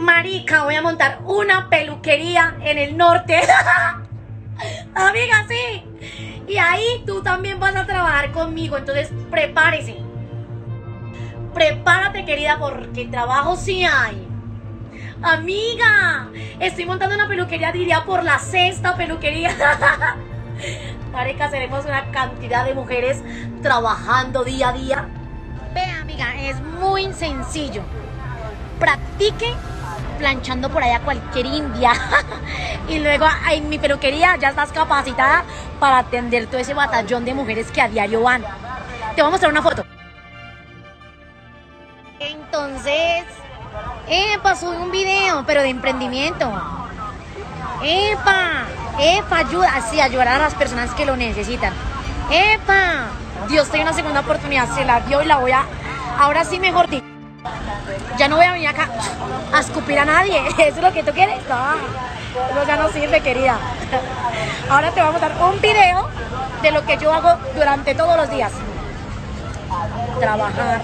Marica, voy a montar una peluquería en el norte. Amiga, sí. Y ahí tú también vas a trabajar conmigo. Entonces, prepárese. Prepárate, querida, porque trabajo sí hay. Amiga, estoy montando una peluquería, diría por la sexta peluquería. Marica, seremos una cantidad de mujeres trabajando día a día. Ve, amiga, es muy sencillo. Practique planchando por allá cualquier india. Y luego en mi peluquería ya estás capacitada para atender todo ese batallón de mujeres que a diario van. Te voy a mostrar una foto. Entonces, subí un video, pero de emprendimiento. Ayuda, así, ayudar a las personas que lo necesitan. Dios te dio una segunda oportunidad, se la dio y la voy a... Ahora sí, mejor dicho, ya no voy a venir acá a escupir a nadie. ¿Eso es lo que tú quieres? No, eso ya no sirve, querida. Ahora te vamos a dar un video de lo que yo hago durante todos los días. Trabajar.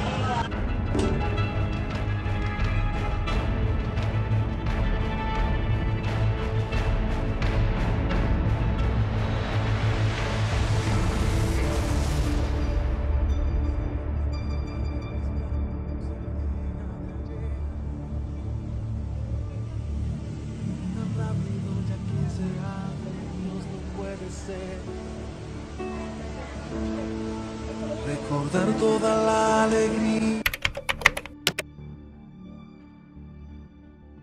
Recordar toda la alegría